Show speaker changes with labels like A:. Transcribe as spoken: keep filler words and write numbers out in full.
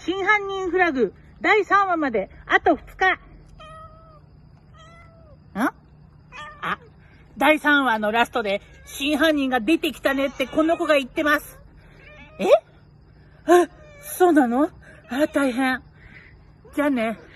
A: 真犯人フラグだいさんわまであとふつか。んあ、だいさんわのラストで真犯人が出てきたねってこの子が言ってます。え？あ、そうなの？あ、大変。じゃあね。